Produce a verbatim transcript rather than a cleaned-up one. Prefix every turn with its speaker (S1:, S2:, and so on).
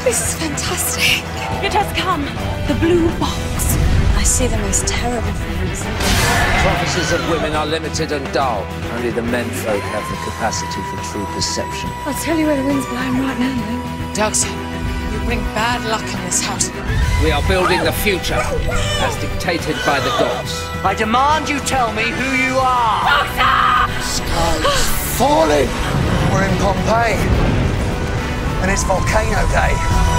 S1: This is fantastic. It has come. The blue box. I see the most terrible things.
S2: Prophecies of women are limited and dull. Only the menfolk have the capacity for true perception.
S1: I'll tell you where the wind's blowing right now, man.
S3: Doug's, you bring bad luck in this house.
S2: We are building the future, as dictated by the gods.
S4: I demand you tell me who you are!
S5: Sky's falling! We're in Pompeii, and it's volcano day.